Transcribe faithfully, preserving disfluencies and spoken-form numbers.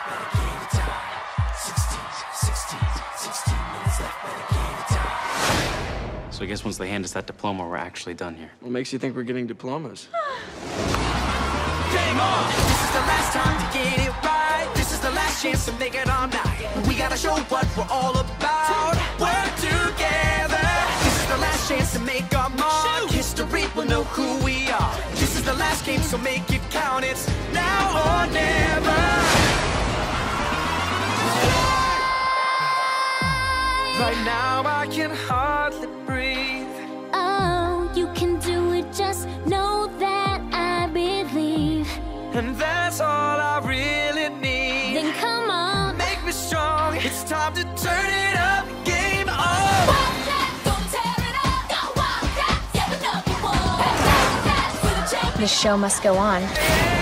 better game time. sixteen, sixteen, sixteen minutes left, better game time. So I guess once they hand us that diploma, we're actually done here. What makes you think we're getting diplomas? Game on! This is the last time to get it right. This is the last chance to make it all night. We gotta show what we're all about. Work together. This is the last chance to make our mark. History will know who we are. This is the last game, so make it count. It's now or never. Right now I can hardly breathe. Oh, you can do it, just know that I believe. And that's all I really need. Then come on, make me strong. It's time to turn it up. Game on. Wildcat, go tear it up. Go Wildcat, yeah, the number one. Wildcat for the champion. The show must go on. Yeah.